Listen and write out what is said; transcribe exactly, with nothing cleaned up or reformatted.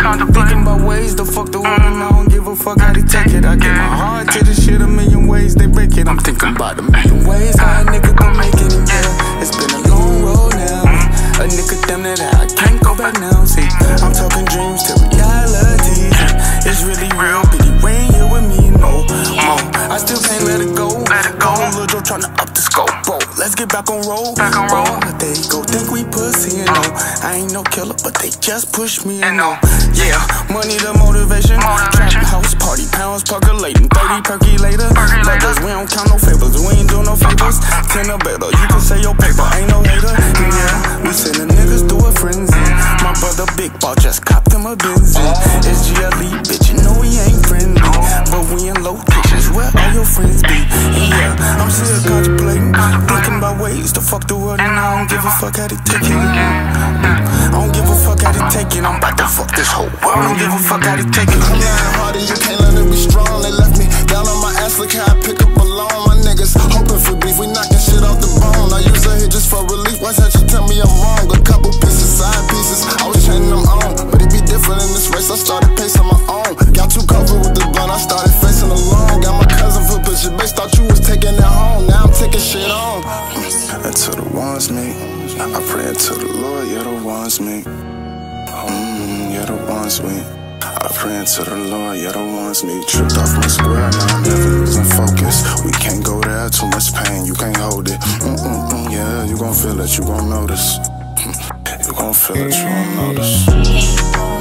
Thinking about ways to fuck the world and I don't give a fuck how they take it. I give my heart to this shit a million ways they break it. I'm thinking about a million ways how a nigga gon' make it in jail. It's been a long road now. A nigga damn that I can't go back now. See, I'm talking dreams to reality. It's really real, but you ain't here with me no more. I still can't let it go. Let it go. Lil' Joe tryna up the scope, bro. Let's get back on roll. Back on roll. They go think we pussy and no. I ain't no killer, but they just push me and no. Yeah, money the motivation. Trap house party pounds percolating. thirty percolator. Brothers, we don't count no favors. We ain't do no favors. Ten or better. You can say your paper ain't no hater. Yeah, we sending niggas through a frenzy. My brother Big Ball just copped him a Benzie. It's G L E, bitch. You know we ain't friendly, but we in locations where all your friends be. Yeah, I'm still contemplating, thinking about ways to fuck the world, and I don't give a fuck how they take it. I don't give a fuck how they take it. I'm about to fuck this whole world. I don't give a fuck how they take it. I'm lying hard and you can't let it be strong. They left me down on my ass, look how I pick up alone. My niggas hoping for beef, we knocking shit off the bone. I use a hit just for relief. Why that you tell me I'm wrong? A couple pieces, side pieces, I was training them on, but it be different in this race. I started pacing my own. Got too covered with the blunt, I started facing alone. Got my cousin for picture, bitch, thought you was taking it home. Now I'm taking shit on. Until the ones me, I pray until the Lord, you're the ones me. Mm, you're the ones me. I pray until the Lord, you're the ones me. Tripped off my square, now I'm never losing focus. We can't go there, too much pain, you can't hold it. Mm-mm-mm, yeah, you gon' feel it, you gon' notice. You gon' feel it, you gon' notice.